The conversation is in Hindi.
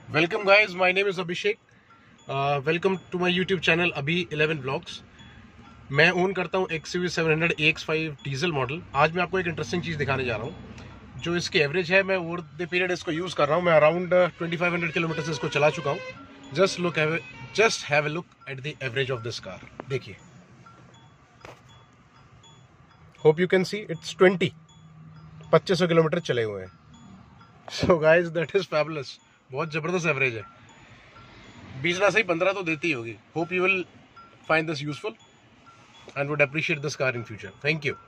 Welcome guys, my name is Abhishek. Welcome to my YouTube channel अभी 11 Vlogs. मैं ओन करता हूँ XUV 700 AX5 डीजल मॉडल. आज मैं आपको एक इंटरेस्टिंग चीज़ दिखाने जा रहा हूँ जो इसकी एवरेज है. मैं ओवर द पीरियड इसको यूज़ कर रहा हूँ. मैं अराउंड 2500 किलोमीटर से इसको चला चुका हूँ. Just have a look at the average of this car. देखिए, hope you can see it's 2500 kilometre चले हुए हैं. So guys that is fabulous. बहुत ज़बरदस्त एवरेज है. 20 ना सही 15 तो देती होगी. Hope you will find this useful and would appreciate this car in future. Thank you.